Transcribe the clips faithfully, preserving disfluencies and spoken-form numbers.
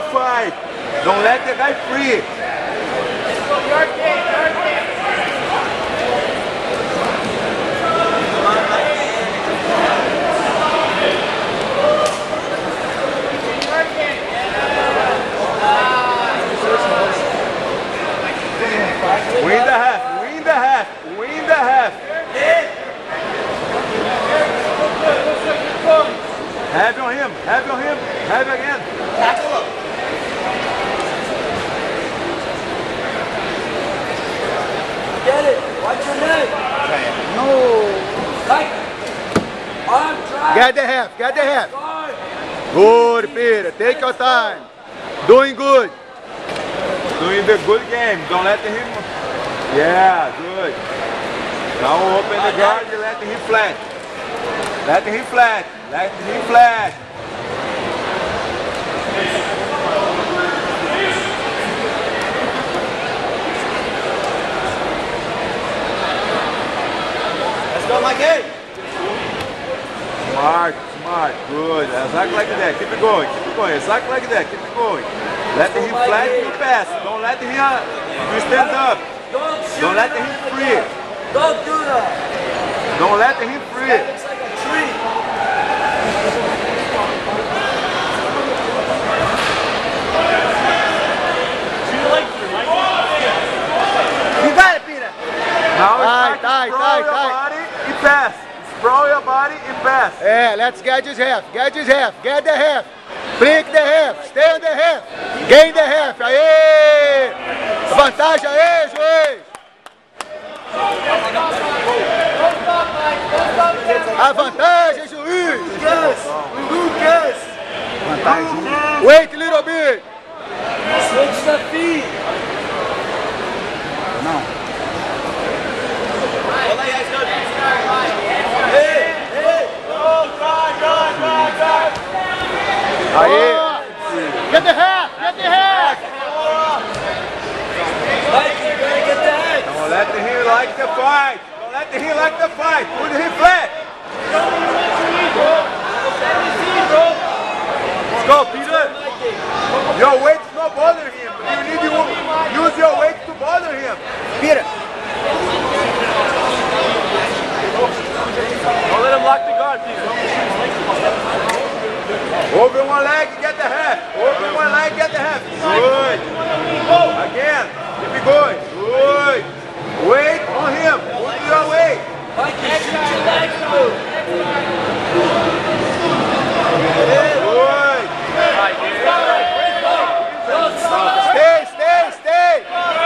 fight. Don't let the guy free. Win the half, win the half, win the half. Have on him, have on him, have again. Tackle him. Get it, watch your neck. No. Like, arm drive. Get the half, get the half. Good, Peter, take your time. Doing good. Doing the good game, don't let him. Yeah, good. Now open the guard and let him flat. Let him flat. Let him flat. Let's go, Mikey. Smart, smart, good. Exactly like that. Keep it going, keep it going. Exactly like that. Keep it going. Let him flat and pass. Don't let him uh, you stand up. Don't let him free. Don't do that. Don't let him free. That looks like a tree. You got it, Peter. Now Tight, it's tight, sprawl tight, your tight. body and pass. Sprawl your body and pass. Yeah, let's get his half. Get his half. Get the half. Blink the half. Stay on the half. Gain the half. Aê! Vantagem aí, juiz. A vantagem, juiz. Lucas. Vantagem. Wait a little bit. Switch the feet. Não. Hey, hey. Oh, God, God, God, God. Aí. Get the half. Get the half. Mike, you gotta get the head. Don't let him like the fight. Don't let him like the fight. Put him flat. Let's go, Peter. Your weight's not bothering him. You need to use your weight to bother him. Peter. Don't let him lock the guard, Peter. Open one leg, get the half. Open one leg, get the half. Good. Again. Keep it going. Good. Weight on him. Put your weight. Mike, you shoot your legs through. Good. Stay, stay, stay.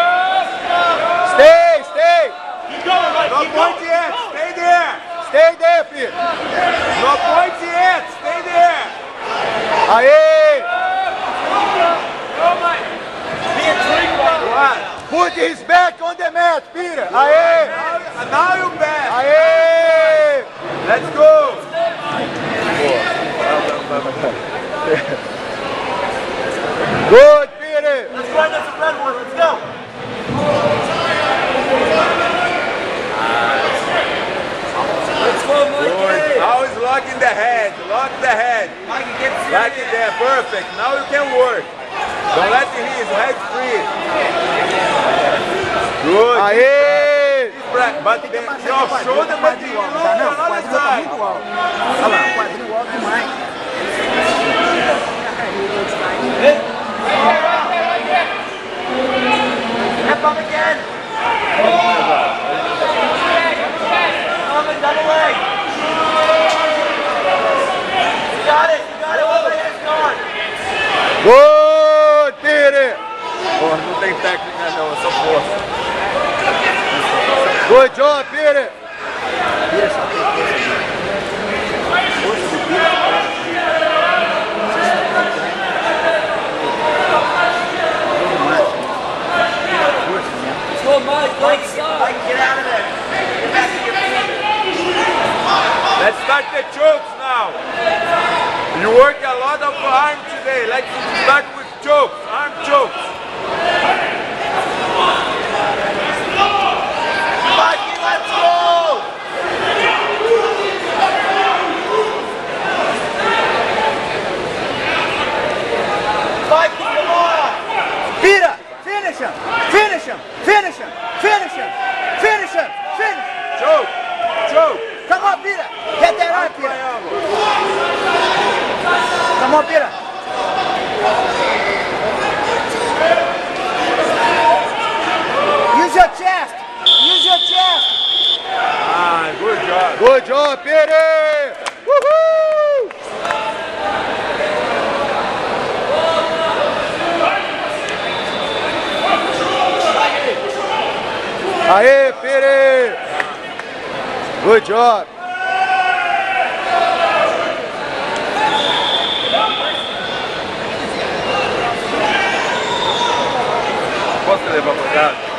Stay, stay. No point yet. Stay there. Stay there, Peter. No point yet. Stay there. Aê. One. Put his back on the mat, Peter. Aê. Now, now you back. Aê. Let's go. Good, Peter. Let's run this red one. Let's go. Let's go, Good. Mikey. Now he's locking the head. Lock the head. Mikey, get Like it there. Perfect. Now you can work. Don't let him his head free. Good. Aê. But the, your shoulder must be low on the other side. Step up again. Come and double leg. You got it. You got it. Hold my head guard. Good, Peter. Porra, não tem técnica não, é só força. Good job, Peter. Let's go, Mike. Mike, Mike, get out of there. Get back to your feet. Let's start the chokes now. You work a lot of arm today. Let's start with chokes, arm chokes. Mikey, let's go. Mikey, Good job, Pire! Uhul! Aê, Pire! Good job! Posso levar para casa?